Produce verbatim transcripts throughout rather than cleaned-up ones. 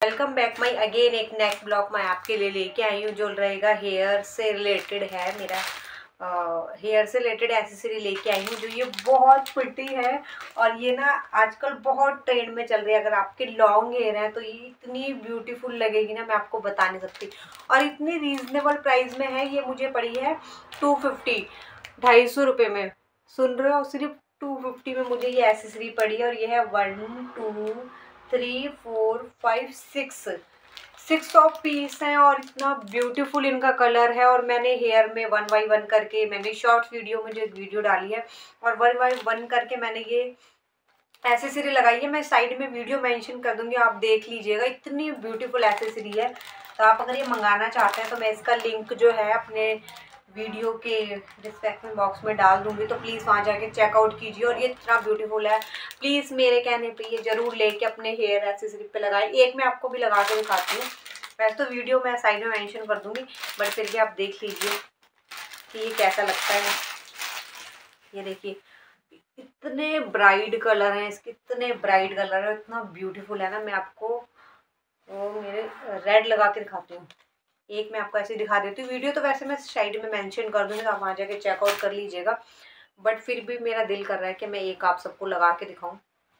Welcome back my again एक next blog मैं आपके लिए लेके आई हूँ जो रहेगा हेयर से रिलेटेड है। मेरा हेयर से रिलेटेड एक्सेसरी लेके आई हूँ जो ये बहुत प्रिटी है और ये ना आजकल बहुत ट्रेंड में चल रही है। अगर आपके लॉन्ग हेयर है तो ये इतनी ब्यूटीफुल लगेगी ना, मैं आपको बता नहीं सकती। और इतनी रीजनेबल प्राइस में है। ये मुझे पड़ी है टू फिफ्टी ढाई सौ रुपये में। सुन रहे हो, सिर्फ टू फिफ्टी में मुझे ये एक्सेसरी पड़ी है। और ये है one two three four five six six of piece हैं और इतना ब्यूटीफुल इनका कलर है। और मैंने हेयर में वन बाई वन करके मैंने शॉर्ट वीडियो में जो वीडियो डाली है और वन बाई वन करके मैंने ये एसेसरी लगाई है। मैं साइड में वीडियो मेंशन कर दूंगी, आप देख लीजिएगा। इतनी ब्यूटीफुल एसेसरी है। तो आप अगर ये मंगाना चाहते हैं तो मैं इसका लिंक जो है अपने वीडियो के डिस्क्रिप्शन बॉक्स में डाल दूंगी, तो प्लीज़ वहाँ जाके चेकआउट कीजिए। और ये इतना ब्यूटीफुल है, प्लीज़ मेरे कहने पे ये ज़रूर लेके अपने हेयर एक्सेसरी पे लगाएं। एक मैं आपको भी लगा के दिखाती हूँ। वैसे तो वीडियो मैं साइड में मेंशन कर दूंगी, बट फिर भी आप देख लीजिए कि ये कैसा लगता है। ये देखिए इतने ब्राइट कलर हैं इसके, इतने ब्राइट कलर है, इतना ब्यूटीफुल है ना। मैं आपको वो मेरे रेड लगा के दिखाती हूँ। एक मैं आपको ऐसे दिखा देती हूँ। वीडियो तो वैसे मैं साइड में मेंशन कर दूँगी, तो आप वहाँ जाके चेकआउट कर लीजिएगा। बट फिर भी मेरा दिल कर रहा है कि मैं एक आप सबको लगा के दिखाऊं।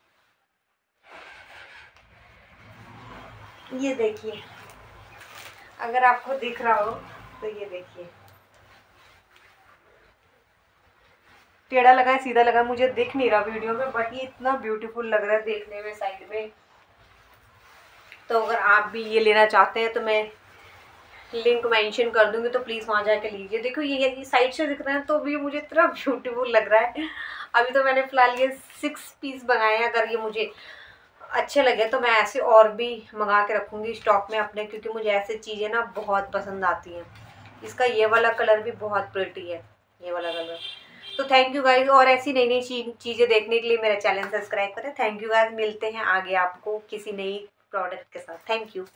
ये देखिए, अगर आपको दिख रहा हो तो ये देखिए, टेढ़ा लगा है सीधा लगा है मुझे दिख नहीं रहा वीडियो में, बट ये इतना ब्यूटीफुल लग रहा है देखने में साइड में। तो अगर आप भी ये लेना चाहते हैं तो मैं लिंक मेंशन कर दूंगी, तो प्लीज़ वहाँ जाके लीजिए। देखो ये ये साइड से दिख रहे हैं तो भी मुझे इतना ब्यूटीफुल लग रहा है। अभी तो मैंने फ़िलहाल ये सिक्स पीस मंगाए हैं। अगर ये मुझे अच्छे लगे तो मैं ऐसे और भी मंगा के रखूँगी स्टॉक में अपने, क्योंकि मुझे ऐसी चीज़ें ना बहुत पसंद आती हैं। इसका ये वाला कलर भी बहुत प्रिटी है, ये वाला कलर। तो थैंक यू गाइज, और ऐसी नई नई चीज़ें देखने के लिए मेरा चैनल सब्सक्राइब करें। थैंक यू गाइज, मिलते हैं आगे आपको किसी नई प्रोडक्ट के साथ। Thank you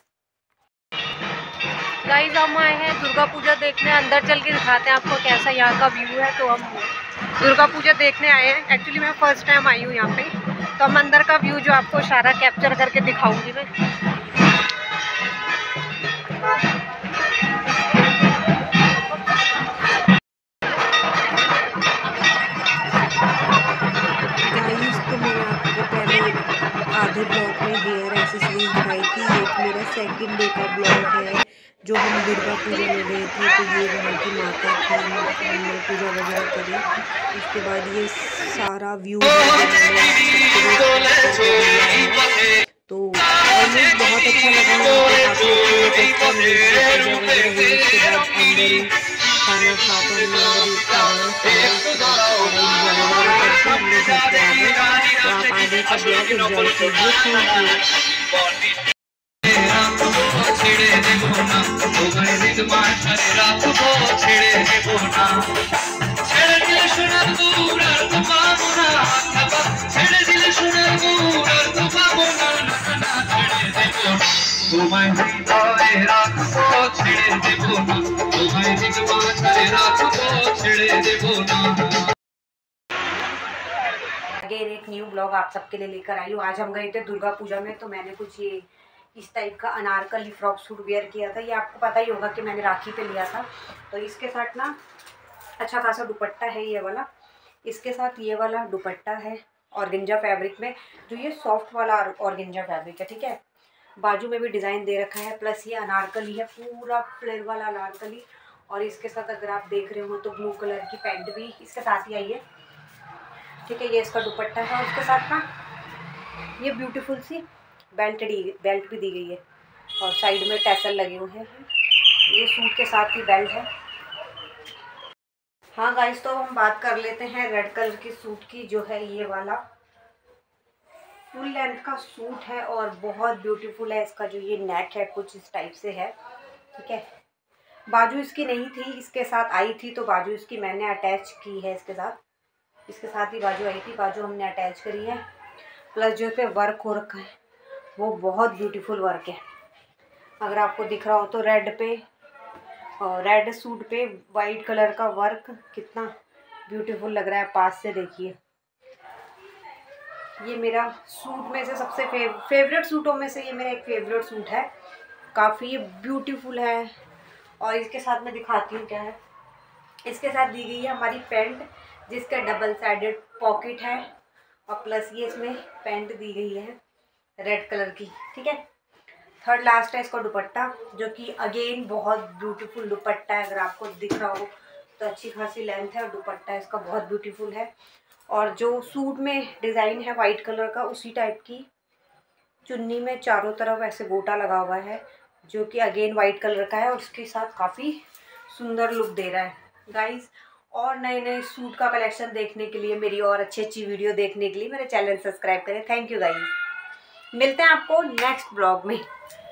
guys. हम आए हैं दुर्गा पूजा देखने, अंदर चल के दिखाते हैं आपको कैसा यहाँ का व्यू है। तो हम दुर्गा पूजा देखने आए हैं। एक्चुअली मैं फर्स्ट टाइम आई हूँ यहाँ पे, तो हम अंदर का व्यू जो आपको सारा कैप्चर करके दिखाऊंगी मैं। गाइस तो मैंने आपको पहले आधे ब्लॉग में हेयर एक्सेसरीज दिखाई थी। एक मेरा सेकंड डे का ब्लॉग है जो हम दुर्गा पूजा में गए थे। तो ये वहाँ की माता थी, हमने पूजा वगैरह करी। उसके बाद ये सारा व्यू तो ऑलमोस्ट बहुत अच्छा लगा। काफ़ी अच्छी पूजा वगैरह हुई। उसके बाद अंदर खाना खा कर हमने खाना खाया, हम लोग घर पे आ गए। तो आप आगे का ब्लॉग एंजॉय कीजिए। Thank you. ছেড়ে দেব না তোমায় রিদমান সারে রাখবো, ছেড়ে দেব না। ছেড়ে দিলে সোনার গুড় আর তো পাবো না, ছেড়ে দিলে সোনার গুড় আর তো পাবো না। না ছেড়ে দেব না তোমায় হৃদয়ে রাখবো, ছেড়ে দেব না তোমায় রিদমান সারে রাখবো, ছেড়ে দেব না। अगेन एक न्यू ब्लॉग आप सबके लिए लेकर आई हूँ। आज हम गए थे दुर्गा पूजा में, तो मैंने कुछ ये इस टाइप का अनारकली फ्रॉक सूट वेयर किया था। ये आपको पता ही होगा कि मैंने राखी पे लिया था। तो इसके साथ ना अच्छा खासा दुपट्टा है ये वाला। इसके साथ ये वाला दुपट्टा है ऑर्गेंजा फैब्रिक में, जो ये सॉफ्ट वाला ऑर्गेंजा फैब्रिक है, ठीक है। बाजू में भी डिज़ाइन दे रखा है, प्लस ये अनारकली है, पूरा फ्लेयर वाला अनारकली। और इसके साथ अगर आप देख रहे हो तो ब्लू कलर की पैंट भी इसके साथ ही आई है, ठीक है। ये इसका दुपट्टा है और उसके साथ ना ये ब्यूटीफुल सी बेल्ट दी बेल्ट भी दी गई है और साइड में टैसल लगे हुए हैं। ये सूट के साथ ही बेल्ट है। हाँ गाइस, तो हम बात कर लेते हैं रेड कलर की सूट की, जो है ये वाला फुल लेंथ का सूट है और बहुत ब्यूटीफुल है। इसका जो ये नेक है कुछ इस टाइप से है, ठीक है। बाजू इसकी नहीं थी, इसके साथ आई थी, तो बाजू इसकी मैंने अटैच की है इसके साथ। इसके साथ ही बाजू आई थी, बाजू हमने अटैच करी है। प्लस जो पे वर्क हो रखा है वो बहुत ब्यूटीफुल वर्क है। अगर आपको दिख रहा हो तो रेड पे और रेड सूट पे वाइट कलर का वर्क कितना ब्यूटीफुल लग रहा है। पास से देखिए, ये मेरा सूट में से सबसे फेव फेवरेट सूटों में से ये मेरा एक फेवरेट सूट है। काफ़ी ब्यूटीफुल है। और इसके साथ मैं दिखाती हूँ क्या है। इसके साथ दी गई है हमारी पैंट, जिसका डबल साइडेड पॉकेट है, और प्लस ये इसमें पैंट दी गई है रेड कलर की। ठीक है, थर्ड लास्ट है इसका दुपट्टा, जो कि अगेन बहुत ब्यूटीफुल दुपट्टा है। अगर आपको दिख रहा हो तो अच्छी खासी लेंथ है, और दुपट्टा इसका बहुत ब्यूटीफुल है। और जो सूट में डिज़ाइन है वाइट कलर का, उसी टाइप की चुन्नी में चारों तरफ ऐसे गोटा लगा हुआ है, जो कि अगेन वाइट कलर का है, और उसके साथ काफ़ी सुंदर लुक दे रहा है गाइस। और नए नए सूट का कलेक्शन देखने के लिए, मेरी और अच्छी अच्छी वीडियो देखने के लिए मेरे चैनल सब्सक्राइब करें। Thank you guys. मिलते हैं आपको नेक्स्ट ब्लॉग में।